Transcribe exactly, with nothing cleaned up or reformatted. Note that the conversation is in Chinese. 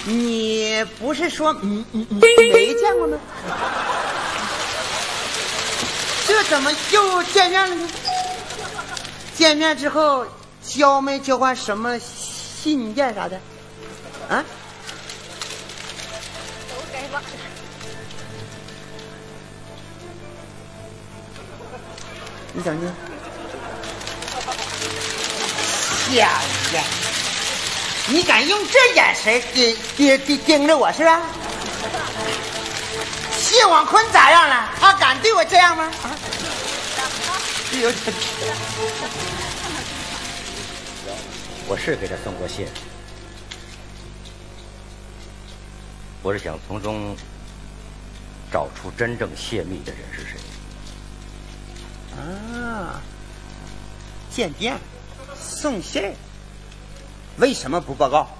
你不是说你你你没见过吗？这怎么又见面了呢？见面之后交没交换什么信件啥的？啊？ 都该忘了。 你怎么的？小子，你敢用这眼神盯盯盯盯着我是吧？谢广坤咋样了？他敢对我这样吗？啊，有点。 我是给他送过信，我是想从中找出真正泄密的人是谁。 啊，间谍送信，为什么不报告？